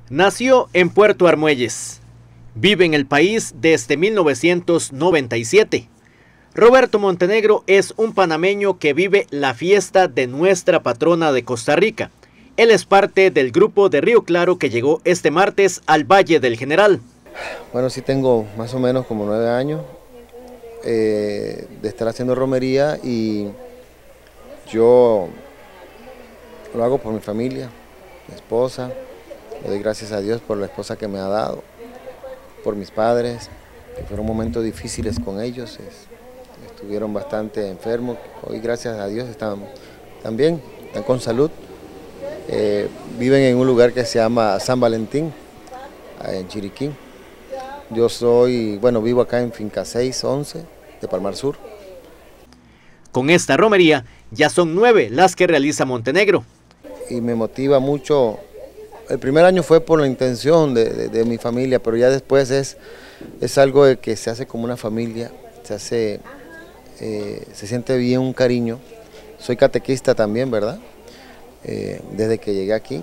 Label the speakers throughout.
Speaker 1: Nació en Puerto Armuelles. Vive en el país desde 1997. Roberto Montenegro es un panameño que vive la fiesta de nuestra patrona de Costa Rica. Él es parte del grupo de Río Claro que llegó este martes al Valle del General.
Speaker 2: Bueno, sí tengo más o menos como 9 años de estar haciendo romería y yo lo hago por mi familia, mi esposa. Le doy gracias a Dios por la esposa que me ha dado, por mis padres, que fueron momentos difíciles con ellos, estuvieron bastante enfermos. Hoy gracias a Dios están bien, están con salud. Viven en un lugar que se llama San Valentín, en Chiriquí. Yo vivo acá en Finca 611 de Palmar Sur.
Speaker 1: Con esta romería ya son 9 las que realiza Montenegro.
Speaker 2: Y me motiva mucho. El primer año fue por la intención de mi familia, pero ya después es algo de que se hace como una familia, se siente bien un cariño. Soy catequista también, ¿verdad? Desde que llegué aquí,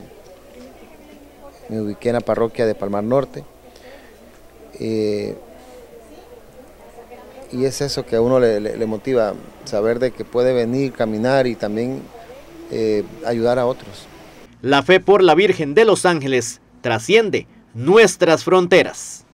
Speaker 2: me ubiqué en la parroquia de Palmar Norte. Y es eso que a uno le motiva, saber de que puede venir, caminar y también ayudar a otros.
Speaker 1: La fe por la Virgen de los Ángeles trasciende nuestras fronteras.